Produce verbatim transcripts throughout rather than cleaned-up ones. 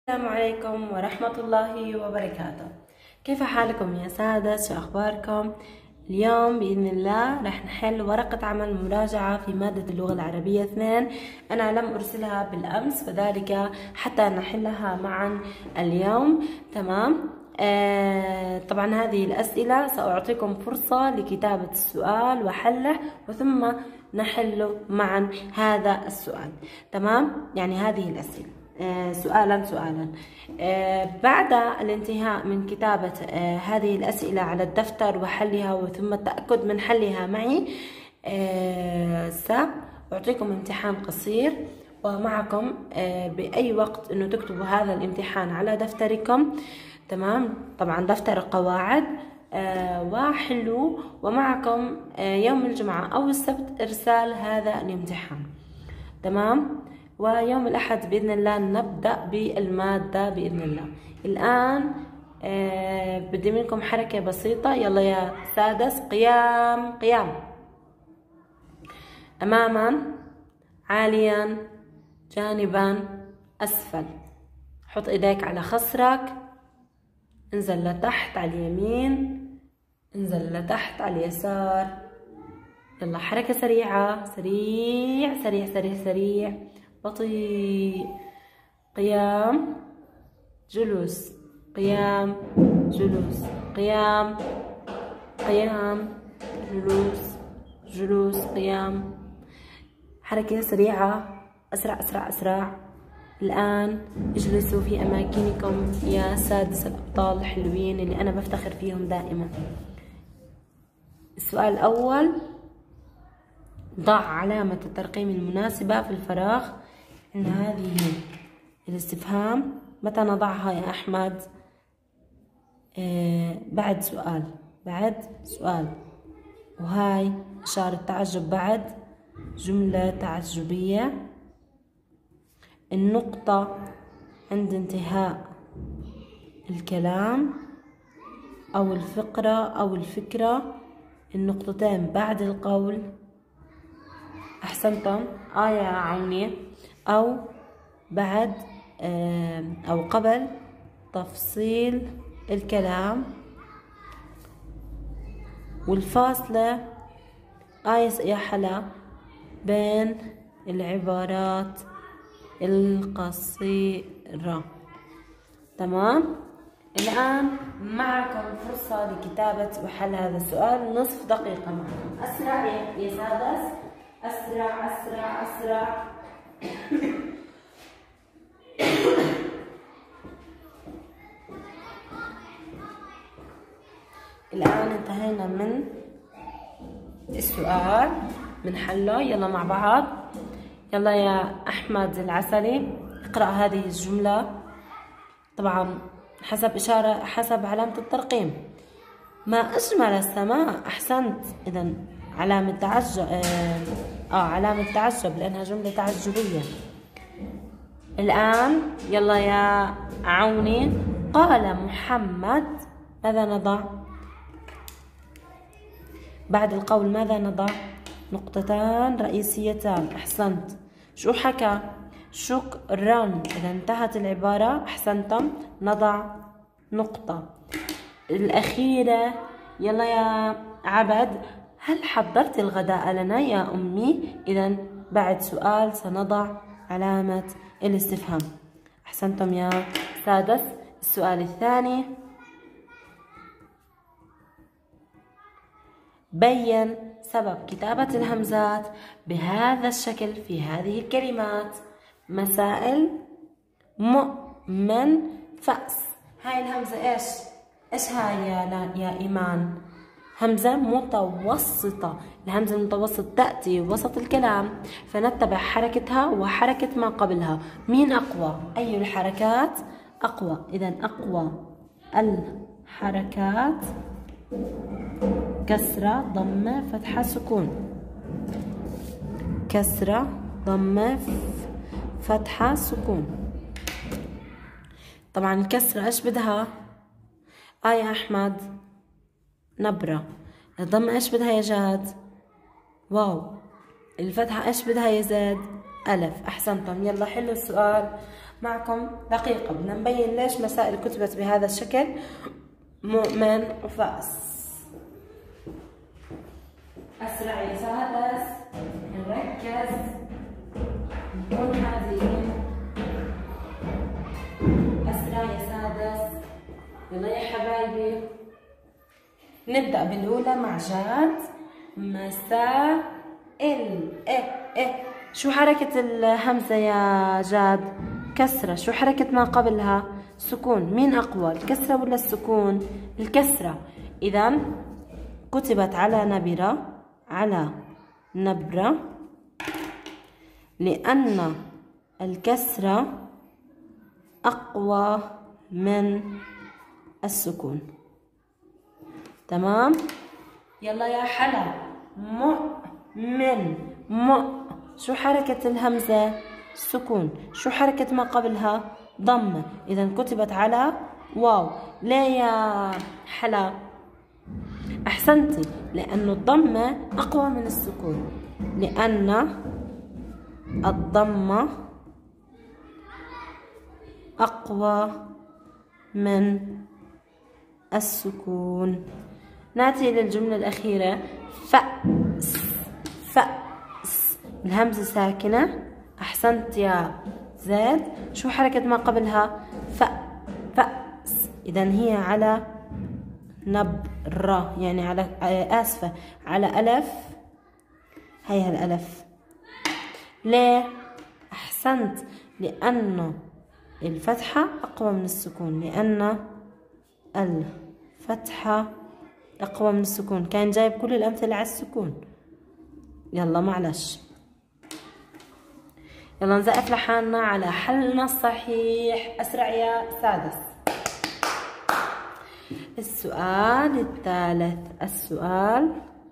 السلام عليكم ورحمة الله وبركاته. كيف حالكم يا سادة؟ شو أخباركم؟ اليوم بإذن الله رح نحل ورقة عمل مراجعة في مادة اللغة العربية اثنين. أنا لم أرسلها بالأمس فذلك حتى نحلها معا اليوم. تمام؟ آه طبعا هذه الأسئلة سأعطيكم فرصة لكتابة السؤال وحله وثم نحل معا هذا السؤال. تمام؟ يعني هذه الأسئلة آه سؤالا سؤالا. آه بعد الانتهاء من كتابة آه هذه الأسئلة على الدفتر وحلها وثم التأكد من حلها معي، آه سأعطيكم امتحان قصير ومعكم آه بأي وقت أنه تكتبوا هذا الامتحان على دفتركم. تمام؟ طبعا دفتر القواعد آه وحلوا، ومعكم آه يوم الجمعة أو السبت إرسال هذا الامتحان. تمام؟ ويوم الأحد بإذن الله نبدأ بالمادة بإذن الله. الآن آه بدي منكم حركة بسيطة. يلا يا سادس، قيام قيام. أماما، عاليا، جانبا، أسفل. حط إيديك على خصرك، انزل لتحت على اليمين، انزل لتحت على اليسار. يلا حركة سريعة، سريع سريع سريع سريع بطيء. قيام، جلوس، قيام، جلوس، قيام، قيام، جلوس، جلوس، قيام. حركة سريعة، أسرع أسرع أسرع. الآن اجلسوا في أماكنكم يا سادس الأبطال الحلوين اللي أنا بفتخر فيهم دائما. السؤال الأول: ضع علامة الترقيم المناسبة في الفراغ إن هذه الاستفهام. متى نضعها يا أحمد؟ آه بعد سؤال، بعد سؤال. وهاي إشارة تعجب بعد جملة تعجبية. النقطة عند انتهاء الكلام أو الفقرة أو الفكرة. النقطتين بعد القول. أحسنتم. آه يا عوني. أو بعد أو قبل تفصيل الكلام. والفاصلة آية يا حلا بين العبارات القصيرة. تمام؟ الآن معكم فرصة لكتابة وحل هذا السؤال. نصف دقيقة معكم. أسرع يا سادس، أسرع أسرع أسرع. الآن انتهينا من السؤال من حله. يلا مع بعض. يلا يا أحمد العسلي اقرأ هذه الجملة طبعا حسب إشارة حسب علامة الترقيم. ما أجمل السماء. أحسنت. إذا علامة تعجب آه, آه علامة تعجب لأنها جملة تعجبية. الآن يلا يا عوني. قال محمد. ماذا نضع بعد القول؟ ماذا نضع؟ نقطتان رئيسيتان. أحسنت. شو حكى؟ شكرا. إذا انتهت العبارة. أحسنتم. نضع نقطة. الأخيرة يلا يا عبد. هل حضرت الغداء لنا يا أمي؟ إذا بعد سؤال سنضع علامة الاستفهام. أحسنتم يا سادس. السؤال الثاني: بين سبب كتابة الهمزات بهذا الشكل في هذه الكلمات. مسائل، مؤمن، فأس. هاي الهمزة إيش؟ إيش هاي يا لا يا إيمان؟ همزة متوسطة. الهمزة المتوسطة تأتي وسط الكلام فنتبع حركتها وحركة ما قبلها. مين أقوى؟ أي الحركات أقوى؟ إذا أقوى الحركات كسرة، ضمة، فتحة، سكون. كسرة، ضمة، فتحة، سكون. طبعا الكسرة ايش بدها؟ آه يا أحمد نبرة. الضمة ايش بدها يا جاد؟ واو. الفتحة ايش بدها يا زاد؟ ألف. أحسنتم. يلا حلوا السؤال. معكم دقيقة بدنا نبين ليش مسائل كتبت بهذا الشكل مؤمن وفأس. أسرع يا سادس، نركز، نكون هادئين. أسرع يا سادس، يلا يا حبايبي. نبدأ بالأولى مع جاد. مسائل. إيه إيه شو حركة الهمزة يا جاد؟ كسرة. شو حركة ما قبلها؟ سكون. مين أقوى، الكسرة ولا السكون؟ الكسرة. إذا كتبت على نبرة، على نبرة، لأن الكسرة أقوى من السكون. تمام؟ يلا يا حلا. مؤمن. م. شو حركة الهمزة؟ سكون. شو حركة ما قبلها؟ ضمة. إذا كتبت على واو. ليه يا حلا؟ أحسنتي، لأن الضمة أقوى من السكون، لأن الضمة أقوى من السكون. نأتي للجملة الأخيرة. فأس. فأس الهمزة ساكنة. أحسنت يا زيد. شو حركة ما قبلها؟ ف. فأس. إذا هي على نبرة، يعني على آسفة على ألف. هي الألف. ليه؟ أحسنت، لأن الفتحة أقوى من السكون، لأن الفتحة أقوى من السكون. كان جايب كل الأمثلة على السكون. يلا معلش، يلا نزقف لحالنا على حلنا الصحيح. أسرع يا سادس. السؤال الثالث. السؤال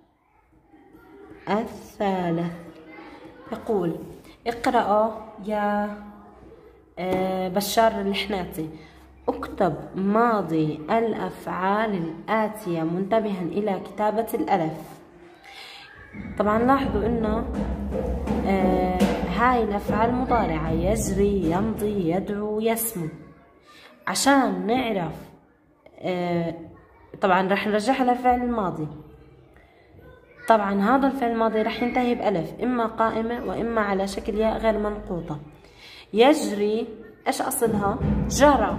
الثالث يقول: اقرأ يا بشار الحناتي. اكتب ماضي الأفعال الآتية منتبها إلى كتابة الألف. طبعا لاحظوا إنه آه هاي الأفعال مضارعة: يجري، يمضي، يدعو، يسمو. عشان نعرف آه طبعا رح نرجعها للفعل الماضي. طبعا هذا الفعل الماضي رح ينتهي بألف، إما قائمة وإما على شكل ياء غير منقوطة. يجري إيش أصلها؟ جرى.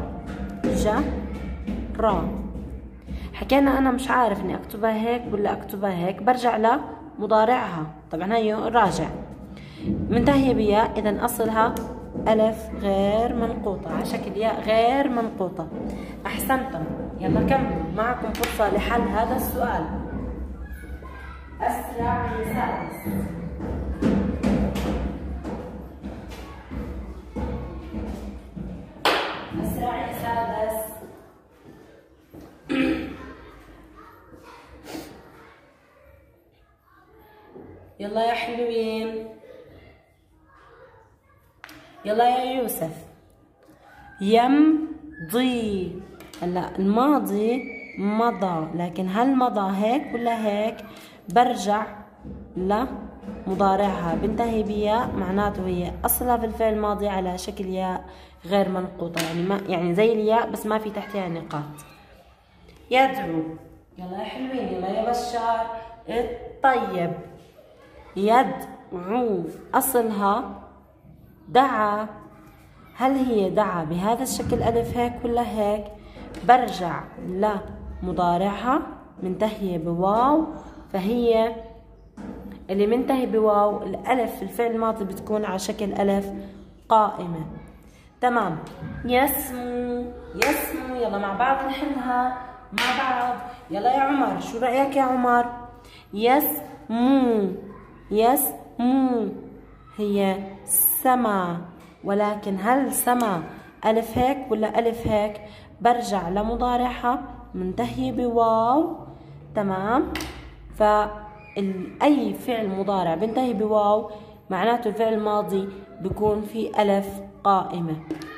جرى. حكينا أنا مش عارف إني أكتبها هيك ولا أكتبها هيك، برجع لمضارعها. طبعا هي راجع منتهية بياء، إذا أصلها ألف غير منقوطة على شكل ياء غير منقوطة. أحسنتم. يلا كملوا، معكم فرصة لحل هذا السؤال. أسرع يا سادس. أسرع يا سادس. يلا يا حلوين. يلا يا يوسف. يمضي. هلا الماضي مضى، لكن هل مضى هيك ولا هيك؟ برجع لمضارعها، بنتهي بياء، معناته هي اصلها في الفعل الماضي على شكل ياء غير منقوطة، يعني ما يعني زي الياء بس ما في تحتها نقاط. يدعو. يلا يا حلوين، يلا يا بشار. الطيب. يدعو أصلها دعا. هل هي دعا بهذا الشكل ألف هيك ولا هيك؟ برجع لمضارعها منتهية بواو، فهي اللي منتهي بواو الألف في الفعل الماضي بتكون على شكل ألف قائمة. تمام. يسمو. يسمو. يلا مع بعض نحلها مع بعض. يلا يا عمر، شو رأيك يا عمر؟ يسمو. يسمو هي سما، ولكن هل سما ألف هيك ولا ألف هيك؟ برجع لمضارعها منتهي بواو. تمام. فأي فعل مضارع بنتهي بواو معناته الفعل الماضي بيكون في ألف قائمة.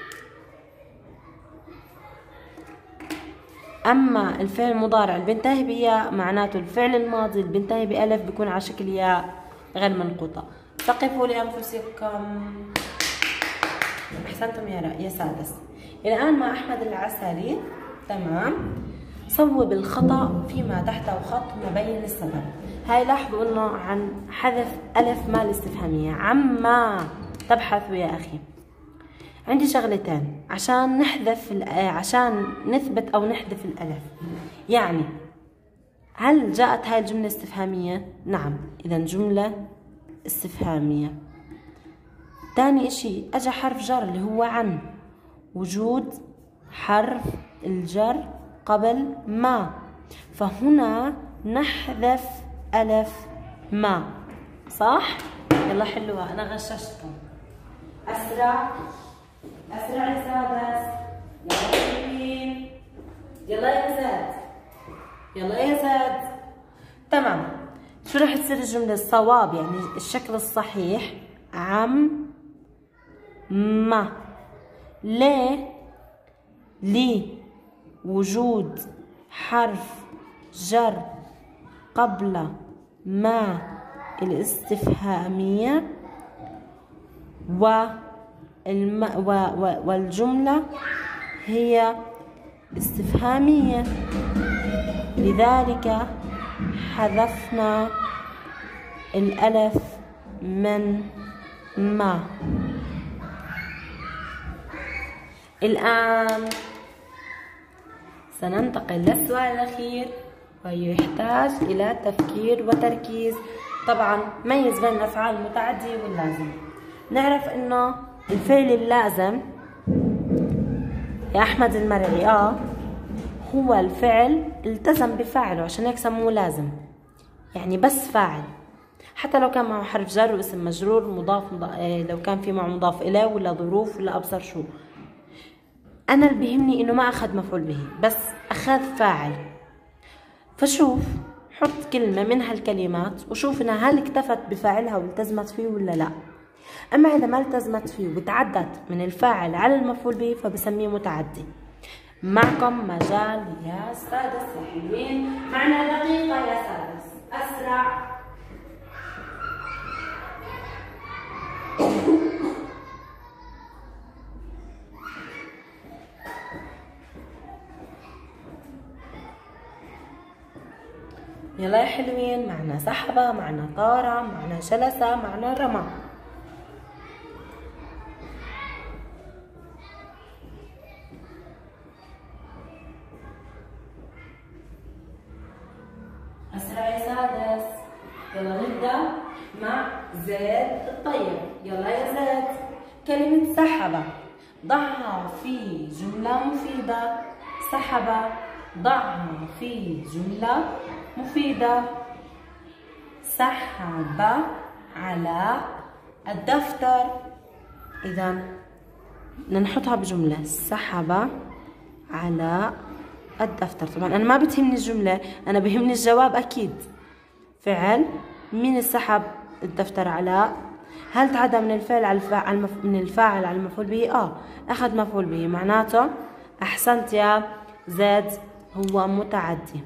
أما الفعل المضارع اللي بينتهي بياء معناته الفعل الماضي اللي بينتهي بألف بيكون على شكل ياء غير منقوطة. ثقفوا لأنفسكم. أحسنتم يا يا سادس. الآن مع أحمد العسلي. تمام. صوب الخطأ فيما تحته خط مبين السبب. هاي لاحظوا إنه عن حذف ألف ما الاستفهامية. عما تبحث يا أخي. عندي شغلتين عشان نحذف عشان نثبت أو نحذف الألف. يعني هل جاءت هاي الجملة استفهامية؟ نعم، إذا جملة استفهامية. تاني إشي أجا حرف جر اللي هو عن، وجود حرف الجر قبل ما، فهنا نحذف ألف ما. صح؟ يلا حلوها، أنا غششتكم. أسرع أسرع يا سادس. يلا حلوين. يلا يا زاد. يلا يا زاد. تمام. شو رح تصير الجملة الصواب يعني الشكل الصحيح؟ عم ما. ليه؟ لي وجود حرف جر قبل ما الاستفهامية والم و و والجملة هي استفهامية، لذلك حذفنا الألف من ما. الآن سننتقل للسؤال الأخير ويحتاج إلى تفكير وتركيز. طبعا ميز بين الأفعال المتعدية واللازم. نعرف إنه الفعل اللازم يا أحمد المرعي آه هو الفعل التزم بفاعله، عشان هيك سموه لازم، يعني بس فاعل، حتى لو كان معه حرف جر واسم مجرور مضاف, مضاف لو كان في معه مضاف إليه ولا ظروف ولا أبصر شو. أنا اللي بيهمني إنه ما أخذ مفعول به، بس أخذ فاعل. فشوف حط كلمة من هالكلمات وشوف إنها هل اكتفت بفاعلها والتزمت فيه ولا لا. أما إذا ما التزمت فيه وتعدت من الفاعل على المفعول به فبسميه متعدي. معكم مجال يا سادس يا حلوين. معنا دقيقة يا سادس. أسرع. يلا يا حلوين. معنا سحبة، معنا طارة، معنا جلسة، معنا رمى. أسرع يا سادس. يلا نبدأ مع زيد الطيب. يلا يا زيد. كلمة سحبة ضعها في جملة مفيدة. سحبة ضعها في جملة مفيدة. سحب على الدفتر. إذا بدنا نحطها بجملة. سحب على الدفتر. طبعا أنا ما بتهمني الجملة، أنا بهمني الجواب أكيد. فعل مين السحب الدفتر على؟ هل تعدى من الفعل على الفاعل من الفاعل على المفعول به؟ آه أخذ مفعول به، معناته أحسنت يا زيد هو متعدي.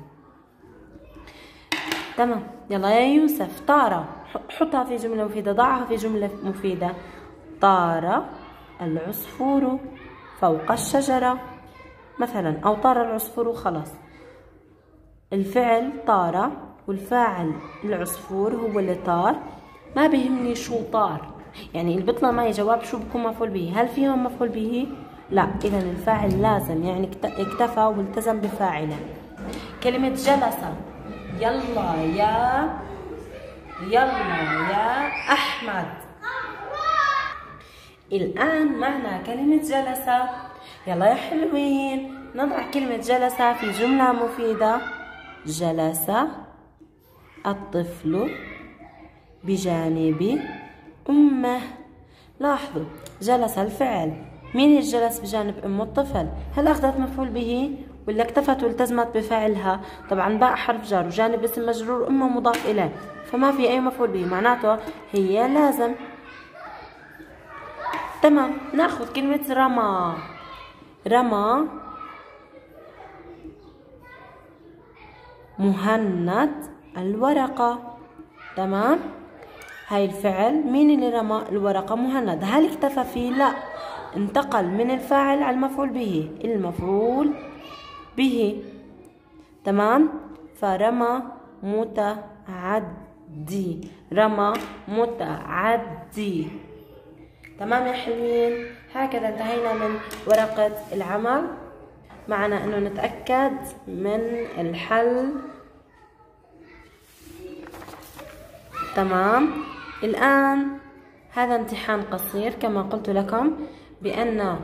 تمام. يلا يا يوسف. طارة حطها في جملة مفيدة، ضعها في جملة مفيدة. طار العصفور فوق الشجرة مثلا، أو طار العصفور. خلاص الفعل طار والفاعل العصفور هو اللي طار. ما بيهمني شو طار، يعني اللي بيطلع معي جواب شو بكون مفعول به. هل فيهم مفعول به؟ لا. إذا الفاعل لازم، يعني اكتفى والتزم بفاعله. كلمة جلس. يلا يا يلا يا أحمد. الآن معنا كلمة جلس. يلا يا حلوين. نضع كلمة جلس في جملة مفيدة. جلس الطفل بجانب أمه. لاحظوا جلس الفعل، مين اللي جلس بجانب أم الطفل؟ هل أخذت مفعول به ولا اكتفت والتزمت بفعلها؟ طبعا باء حرف جر وجانب اسم مجرور أمه مضاف إليه، فما في أي مفعول به، معناته هي لازم. تمام. ناخذ كلمة رمى. رمى مهند الورقة. تمام. هاي الفعل مين اللي رمى الورقة؟ مهند. هل اكتفى فيه؟ لا، انتقل من الفاعل على المفعول به، المفعول به. تمام. فرمى متعدي، رمى متعدي. تمام يا حلوين. هكذا انتهينا من ورقة العمل. معنا انه نتأكد من الحل. تمام. الآن هذا امتحان قصير كما قلت لكم، بأن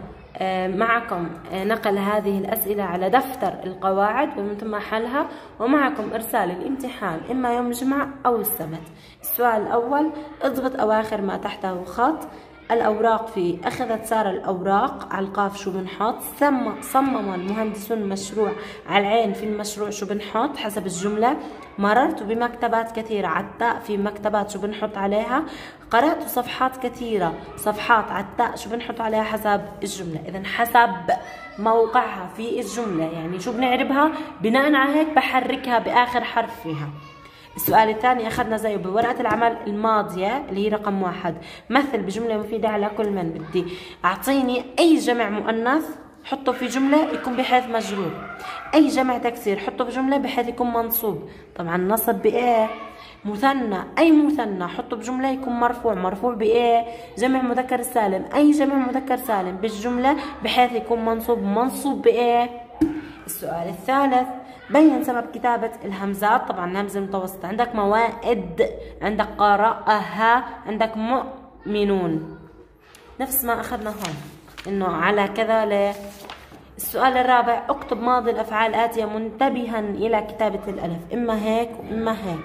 معكم نقل هذه الأسئلة على دفتر القواعد ومن ثم حلها، ومعكم إرسال الامتحان إما يوم الجمعة أو السبت. السؤال الأول: اضبط أواخر ما تحته خط. الأوراق في أخذت سارة الأوراق. على القاف شو بنحط؟ صمم المهندسون المشروع. على العين في المشروع شو بنحط حسب الجملة؟ مررت بمكتبات كثيرة. على التاء في مكتبات شو بنحط عليها؟ قرأت صفحات كثيرة. صفحات على التاء شو بنحط عليها حسب الجملة؟ إذا حسب موقعها في الجملة، يعني شو بنعربها؟ بناء على هيك بحركها بآخر حرف فيها. السؤال الثاني أخذنا زيه بورقة العمل الماضية اللي هي رقم واحد. مثل بجملة مفيدة على كل من. بدي أعطيني أي جمع مؤنث حطه في جملة يكون بحيث مجرور، أي جمع تكسير حطه في جملة بحيث يكون منصوب. طبعا نصب بإيه؟ مثنى، أي مثنى حطه بجملة يكون مرفوع. مرفوع بإيه؟ جمع مذكر سالم، أي جمع مذكر سالم بالجملة بحيث يكون منصوب. منصوب بإيه؟ السؤال الثالث: بين سبب كتابة الهمزات. طبعا الهمزة المتوسطة. عندك موائد، عندك قرأها، عندك مؤمنون، نفس ما أخذنا هون إنه على كذا. ليه؟ السؤال الرابع: اكتب ماضي الأفعال الآتية منتبها إلى كتابة الألف، إما هيك وإما هيك.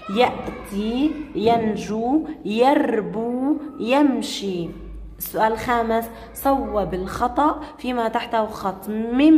يأتي، ينجو، يربو، يمشي. السؤال الخامس: صوب الخطأ فيما تحته خط.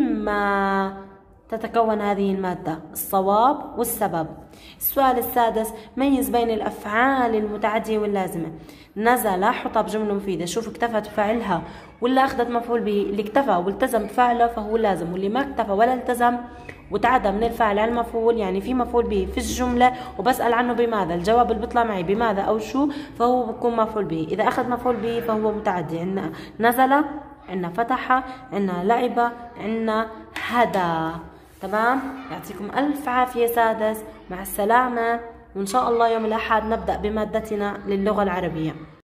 مما تتكون هذه المادة؟ الصواب والسبب. السؤال السادس: ميز بين الأفعال المتعدية واللازمة. نزل حطها بجملة مفيدة. شوف اكتفت بفعلها ولا أخذت مفعول به. اللي اكتفى والتزم بفعله فهو لازم، واللي ما اكتفى ولا التزم وتعدى من الفعل على المفعول، يعني في مفعول به في الجملة وبسأل عنه بماذا، الجواب اللي بيطلع معي بماذا أو شو، فهو بكون مفعول به. إذا أخذ مفعول به فهو متعدي. عندنا نزل، عندنا فتح، عندنا لعب، عندنا هدى. تمام. يعطيكم ألف عافية سادس، مع السلامة، وإن شاء الله يوم الأحد نبدأ بمادتنا للغة العربية.